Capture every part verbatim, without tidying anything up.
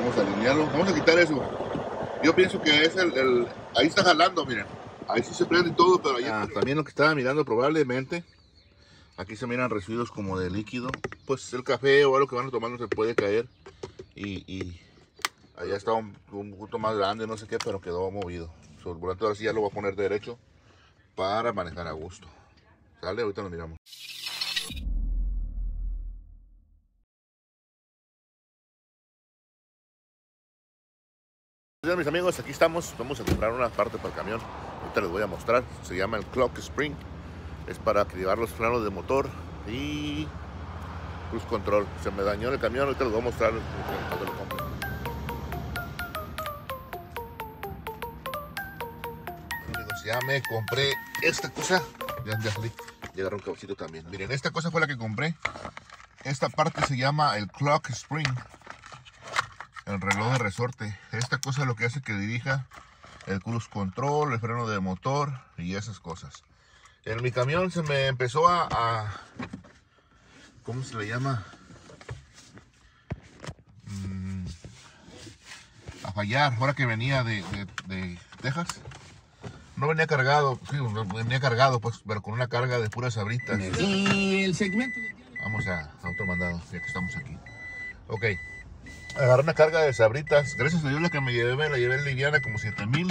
Vamos a alinearlo. Vamos a quitar eso. Yo pienso que es el, el... Ahí está jalando, miren. Ahí sí se prende todo, pero ahí... Ah, también lo que estaba mirando probablemente... Aquí se miran residuos como de líquido. Pues el café o algo que van a tomar no se puede caer. Y, y allá está un, un punto más grande, no sé qué, pero quedó movido. So, el volante ahora sí ya lo voy a poner derecho para manejar a gusto. ¿Sale? Ahorita lo miramos. Bien, mis amigos, aquí estamos. Vamos a comprar una parte para el camión. Ahorita les voy a mostrar. Se llama el Clock Spring. Es para activar los frenos de motor y cruise control. Se me dañó el camión, ahorita les voy a mostrar cuando lo compre. Amigos, ya me compré esta cosa. Ya, ya salí. Ya agarré un cabecito también. Miren, esta cosa fue la que compré. Esta parte se llama el Clock Spring. El reloj de resorte. Esta cosa es lo que hace que dirija el cruise control, el freno de motor y esas cosas. En mi camión se me empezó a, a ¿cómo se le llama? Mm, a fallar. Ahora que venía de, de, de Texas. No venía cargado, sí, venía cargado, pues, pero con una carga de puras sabritas. Y el segmento de... Vamos a, a otro mandado, ya que estamos aquí. Ok. Agarré una carga de sabritas. Gracias a Dios la que me llevé, la llevé liviana como siete mil.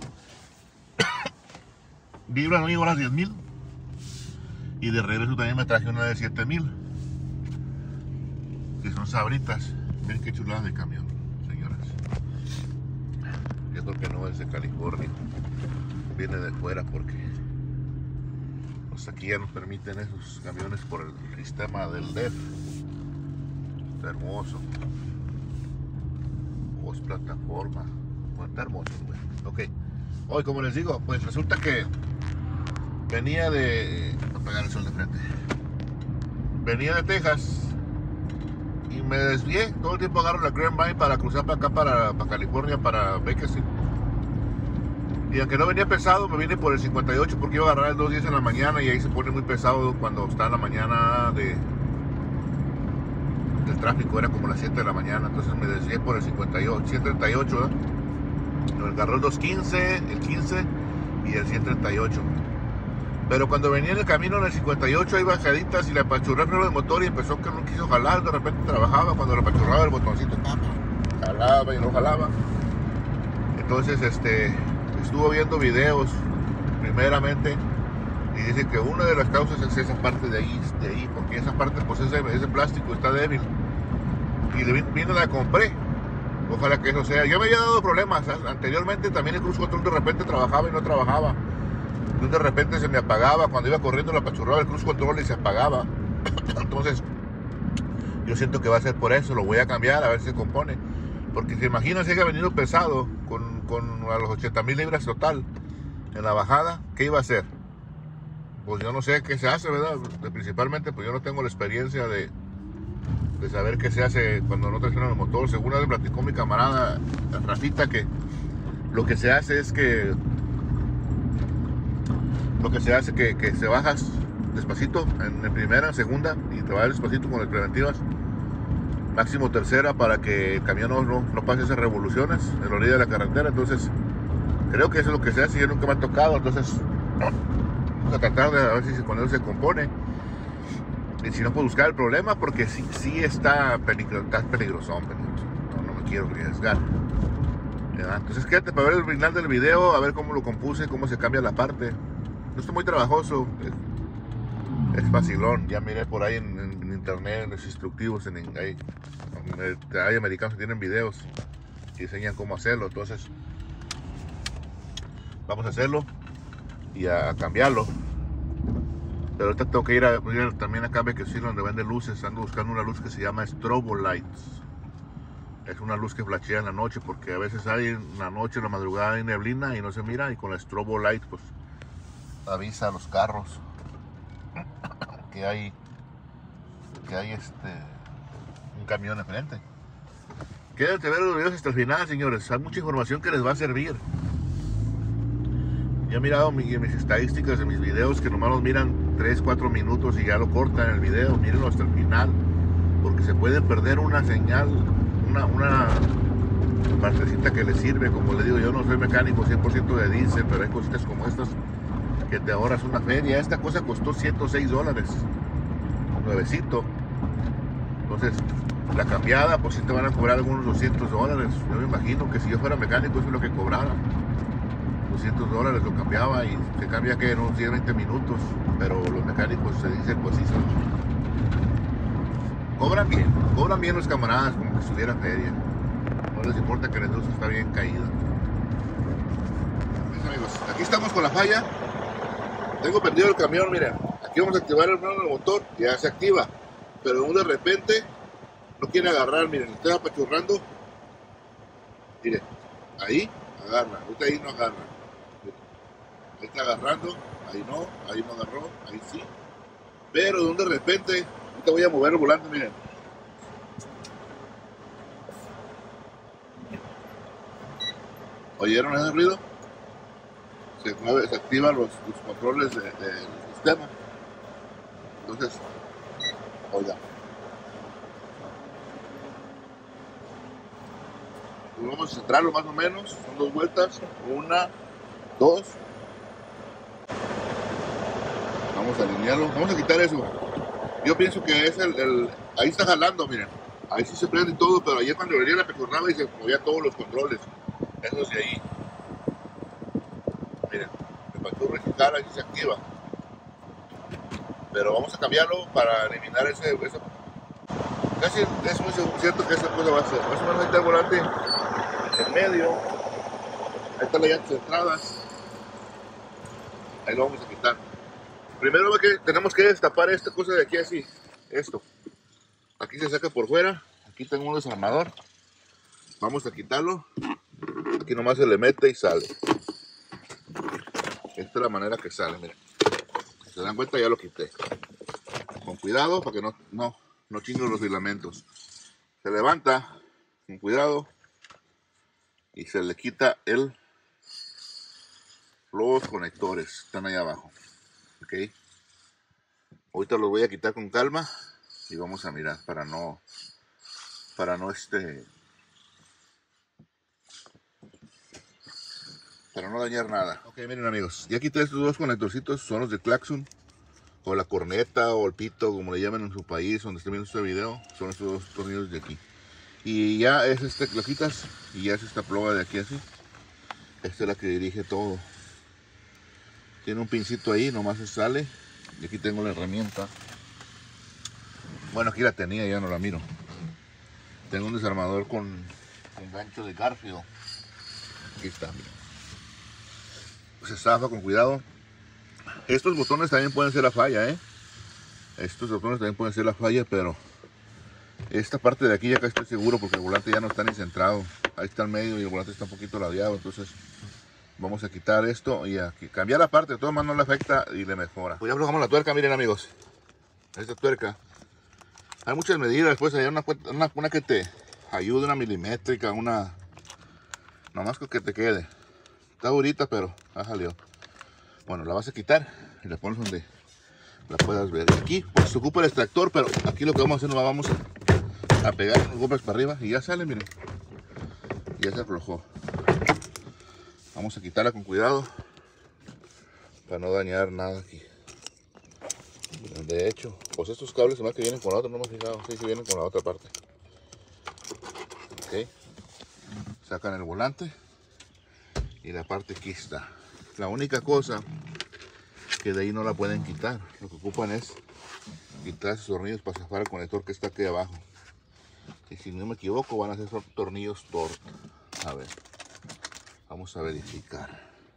Libras, no llegó a las diez mil. Y de regreso también me traje una de siete mil. Que son sabritas. Miren qué chulada de camión, señoras. Yo creo que no es de California. Viene de fuera porque pues aquí ya nos permiten esos camiones por el sistema del D E F. Está hermoso. Voz plataforma. Bueno, está hermoso, güey. Ok. Hoy, como les digo, pues resulta que venía de... Voy a apagar el sol de frente. Venía de Texas y me desvié. Todo el tiempo agarro la Grapevine para cruzar para acá, para, para California, para Bakersfield. Y aunque no venía pesado, me vine por el cincuenta y ocho porque iba a agarrar el dos diez en la mañana y ahí se pone muy pesado cuando está en la mañana de... del tráfico. Era como las siete de la mañana, entonces me desvié por el cincuenta y ocho, ciento treinta y ocho, ¿eh? Me agarró el doscientos quince, el quince y el ciento treinta y ocho. Pero cuando venía en el camino en el cincuenta y ocho hay bajaditas y le apachurré el freno de motor y empezó que no quiso jalar. De repente trabajaba, cuando le apachurraba el botoncito jalaba y no jalaba. Entonces este estuvo viendo videos primeramente y dice que una de las causas es esa parte de ahí, de ahí porque esa parte, pues ese, ese plástico está débil. Y le vino, la compré. Ojalá que eso sea. Yo me había dado problemas anteriormente, también el cruise control de repente trabajaba y no trabajaba. De repente se me apagaba, cuando iba corriendo la apachurraba el cruise control y se apagaba. Entonces yo siento que va a ser por eso, lo voy a cambiar a ver si se compone. Porque se imagina si haya venido pesado con, con a los ochenta mil libras total en la bajada, ¿qué iba a hacer? Pues yo no sé qué se hace, ¿verdad? Principalmente pues yo no tengo la experiencia de, de saber qué se hace cuando no traiciona el motor. Según me platicó mi camarada Rafita, que lo que se hace es que lo que se hace que, que se bajas despacito en, en primera, en segunda y te vas despacito con las preventivas, máximo tercera, para que el camión no, no, no pase esas revoluciones en la orilla de la carretera. Entonces creo que eso es lo que se hace. Yo nunca me ha tocado, entonces vamos a tratar de a ver si con eso se compone y si no, pues buscar el problema, porque sí, sí está, peligro, está peligrosón, peligroso. No, no me quiero arriesgar. ¿Ya? Entonces quédate para ver el final del video, a ver cómo lo compuse, cómo se cambia la parte. No está muy trabajoso, es, es facilón. Ya miré por ahí en, en, en internet, en los instructivos, en, en, hay, hay americanos que tienen videos que enseñan cómo hacerlo. Entonces vamos a hacerlo y a, a cambiarlo. Pero ahorita tengo que ir, a, ir también acá a Bakersfield, donde venden luces. Ando buscando una luz que se llama Strobo Lights. Es una luz que flashea en la noche, porque a veces hay en la noche, en la madrugada hay neblina y no se mira, y con la Strobo Light pues avisa a los carros que hay que hay este un camión enfrente. Quédense a ver los videos hasta el final, señores. Hay mucha información que les va a servir. Ya he mirado mi, mis estadísticas de mis videos, que nomás los miran tres, cuatro minutos y ya lo cortan el video. Mírenlo hasta el final, porque se puede perder una señal, una, una partecita que le sirve. Como le digo, yo no soy mecánico cien por ciento de diésel, pero hay cositas como estas que te ahorras una feria. Esta cosa costó ciento seis dólares, nuevecito. Entonces, la cambiada, pues sí te van a cobrar algunos doscientos dólares. Yo me imagino que si yo fuera mecánico, eso es lo que cobrara. doscientos dólares lo cambiaba y se cambia que en unos diez, veinte minutos. Pero los mecánicos se dicen, pues sí, son... cobran bien, cobran bien los camaradas, como que estuviera feria. No les importa que la industria está bien caída. Pues, amigos, aquí estamos con la falla. Tengo prendido el camión, miren. Aquí vamos a activar el freno del motor, ya se activa. Pero de repente no quiere agarrar, miren, estoy apachurrando. Miren, ahí agarra, ahorita ahí no agarra. Miren, ahí está agarrando, ahí no, ahí no agarró, ahí sí. Pero de repente, ahorita voy a mover el volante, miren. ¿Oyeron ese ruido? Se mueve, se activan los, los controles de, de, del sistema. Entonces, oiga. Pues vamos a centrarlo más o menos. Son dos vueltas. Una, dos. Vamos a alinearlo. Vamos a quitar eso. Yo pienso que es el, el... ahí está jalando, miren. Ahí sí se prende y todo, pero ayer cuando venía la pechorraba y se movía todos los controles. Esos de ahí. Miren, el pachurra y cara y se activa. Pero vamos a cambiarlo para eliminar ese, ese... casi es muy cierto que esa cosa va a ser. Más o menos ahí está el volante en medio. Ahí están las llantas centradas. Ahí lo vamos a quitar. Primero que tenemos que destapar esta cosa de aquí así. Esto. Aquí se saca por fuera. Aquí tengo un desarmador. Vamos a quitarlo. Aquí nomás se le mete y sale. Esta es la manera que sale, miren. Si se dan cuenta ya lo quité. Con cuidado para que no, no, no chinguen los filamentos. Se levanta con cuidado y se le quita el los conectores. Están ahí abajo. Ok. Ahorita los voy a quitar con calma y vamos a mirar para no para no este para no dañar nada. Ok, miren amigos, ya quité estos dos conectorcitos, son los de claxon o la corneta o el pito, como le llaman en su país, donde estén viendo este video. Son estos dos tornillos de aquí. Y ya es este, lo quitas y ya es esta ploga de aquí así. Esta es la que dirige todo. Tiene un pincito ahí, nomás se sale. Y aquí tengo la herramienta. Bueno, aquí la tenía, ya no la miro. Tengo un desarmador con, con gancho de Garfield. Aquí está, mira. Se zafa con cuidado. Estos botones también pueden ser la falla, ¿eh? Estos botones también pueden ser la falla, pero esta parte de aquí ya casi estoy seguro porque el volante ya no está ni centrado. Ahí está el medio y el volante está un poquito ladeado, entonces vamos a quitar esto y a cambiar la parte. De todas maneras no le afecta y le mejora. Pues ya aflojamos la tuerca, miren amigos. Esta tuerca. Hay muchas medidas, pues hay una, una, una que te ayude, una milimétrica, una... nomás que te quede. Está durita, pero ha salido. Bueno, la vas a quitar y la pones donde la puedas ver. Y aquí pues se ocupa el extractor, pero aquí lo que vamos a hacer, nos vamos a, a pegar unos golpes para arriba y ya sale, miren. Ya se aflojó. Vamos a quitarla con cuidado para no dañar nada aquí. De hecho, pues estos cables más que vienen con la otra, no me he fijado, sí, sí vienen con la otra parte. Ok. Sacan el volante y la parte aquí está. La única cosa que de ahí no la pueden quitar, lo que ocupan es quitar esos tornillos para zafar el conector que está aquí abajo. Y si no me equivoco van a ser tornillos Torx. A ver, vamos a verificar.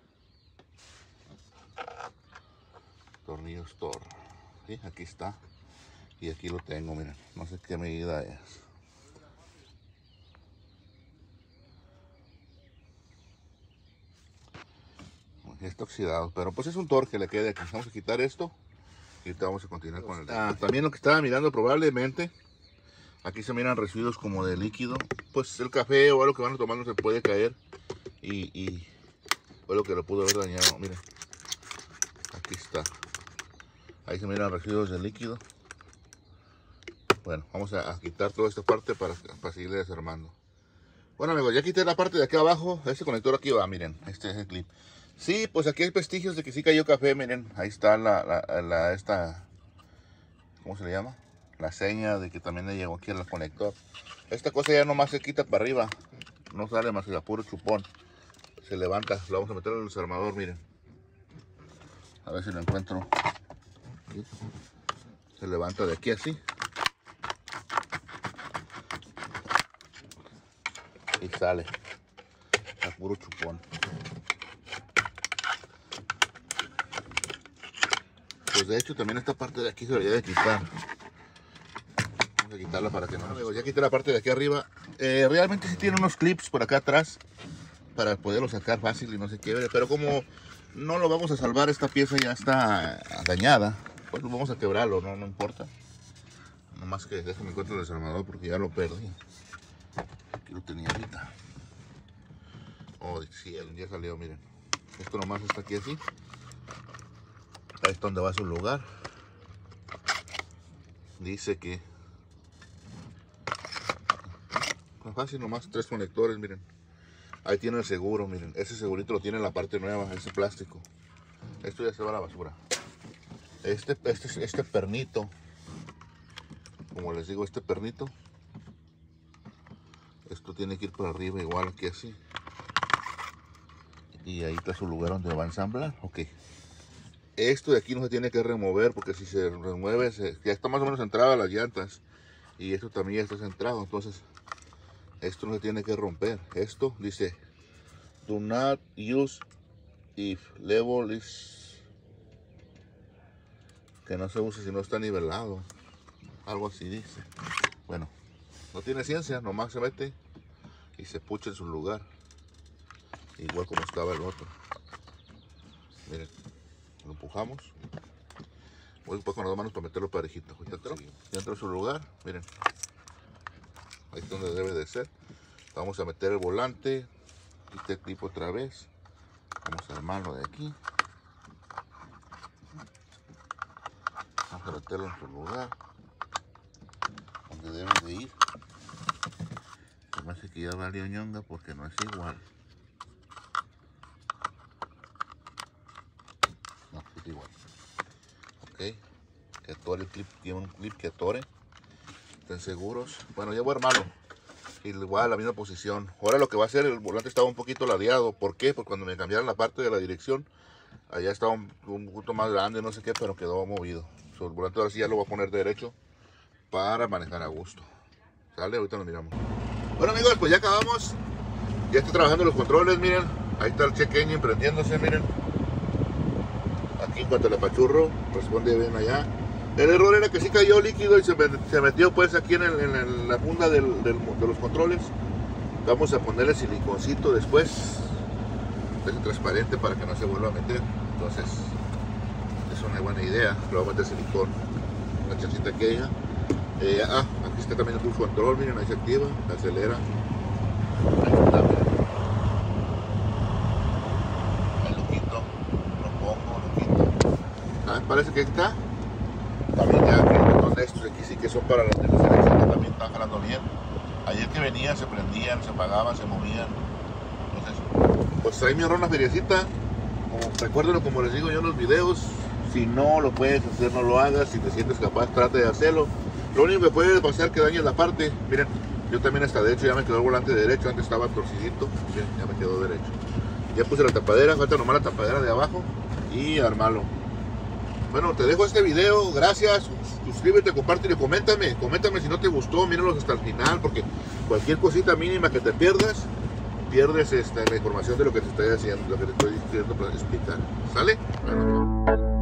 Tornillos Torx. ¿Sí? Aquí está. Y aquí lo tengo, miren. No sé qué medida es. Está oxidado, pero pues es un Torx que le queda aquí. Vamos a quitar esto y ahorita vamos a continuar con el... Ah, también lo que estaba mirando, probablemente aquí se miran residuos como de líquido. Pues el café o algo que van a tomar no se puede caer y, y fue lo que lo pudo haber dañado. Miren, aquí está. Ahí se miran residuos de líquido. Bueno, vamos a, a quitar toda esta parte para, para seguir desarmando. Bueno amigos, ya quité la parte de aquí abajo. Este conector aquí va, miren, este es el clip. Sí, pues aquí hay vestigios de que sí cayó café, miren. Ahí está la, la, la esta, ¿cómo se le llama? La seña de que también le llegó aquí al conector. Esta cosa ya nomás se quita para arriba. No sale más que a puro chupón. Se levanta, lo vamos a meter en el desarmador, miren. A ver si lo encuentro. Aquí. Se levanta de aquí así. Y sale a puro chupón. Pues de hecho también esta parte de aquí se debería de quitar. Vamos a quitarla para que no... Amigos, ya quité la parte de aquí arriba. Eh, realmente sí tiene unos clips por acá atrás para poderlo sacar fácil y no se quiebre. Pero como no lo vamos a salvar, esta pieza ya está dañada, pues vamos a quebrarlo, no, no importa. Nomás que déjame encontrar el desarmador porque ya lo perdí. Aquí lo tenía ahorita. Oh, sí, ya salió, miren. Esto nomás está aquí así. Ahí es donde va a su lugar. Dice que... no fácil, nomás tres conectores, miren. Ahí tiene el seguro, miren. Ese segurito lo tiene en la parte nueva, ese plástico. Esto ya se va a la basura. Este, este, este pernito, como les digo, este pernito, esto tiene que ir por arriba igual que así. Y ahí está su lugar donde va a ensamblar. Ok. Esto de aquí no se tiene que remover porque si se remueve, se, ya está más o menos centrado a las llantas. Y esto también ya está centrado, entonces esto no se tiene que romper. Esto dice, do not use if level is... que no se use si no está nivelado. Algo así dice. Bueno, no tiene ciencia, nomás se mete y se pucha en su lugar. Igual como estaba el otro. Miren, lo empujamos. Voy después con las dos manos para meterlo parejito. Ya entró en su lugar, miren. Ahí es donde debe de ser. Vamos a meter el volante. Quité el clip otra vez. Vamos a armarlo de aquí. Vamos a meterlo en su lugar, donde debe de ir. Se me hace que ya valió ñonga porque no es igual. No, es igual. Ok. Que atore el clip. Tiene un clip que atore. Estén seguros. Bueno, ya voy a armarlo. Igual la misma posición. Ahora lo que va a hacer, el volante estaba un poquito ladeado. ¿Por qué? Porque cuando me cambiaron la parte de la dirección, allá estaba un, un poquito más grande, no sé qué, pero quedó movido. So, el volante ahora sí ya lo voy a poner derecho para manejar a gusto. ¿Sale? Ahorita nos miramos. Bueno amigos, pues ya acabamos. Ya estoy trabajando los controles, miren. Ahí está el check engine prendiéndose, miren. Aquí en cuanto al apachurro, responde bien allá. El error era que sí cayó líquido y se, se metió pues aquí en, el, en el, la funda del, del, de los controles. Vamos a ponerle siliconcito después, es transparente para que no se vuelva a meter. Entonces es una buena idea. Lo vamos a meter silicón, una chancita aquella. Eh, ah, aquí está también el cruise control, miren, ahí se activa, acelera. Ahí está, miren. Ahí lo quito, lo pongo, lo quito. Ah, parece que está. También ya que los de estos aquí sí que son para las de la selección, que también están jalando bien. Ayer que venían se prendían, se apagaban, se movían. Entonces, pues ahí me ahorró una feriecita. Como, recuérdenlo como les digo yo en los videos. Si no lo puedes hacer, no lo hagas. Si te sientes capaz, trate de hacerlo. Lo único que puede pasar es que dañes la parte. Miren, yo también hasta de hecho ya me quedó el volante derecho. Antes estaba torcidito. Miren, ya me quedó derecho. Ya puse la tapadera, falta nomás la tapadera de abajo y armarlo. Bueno, te dejo este video, gracias, suscríbete, compártelo y coméntame, coméntame si no te gustó, míralos hasta el final, porque cualquier cosita mínima que te pierdas, pierdes esta, la información de lo que te estoy haciendo, lo que te estoy diciendo para explicar, ¿sale? Bueno.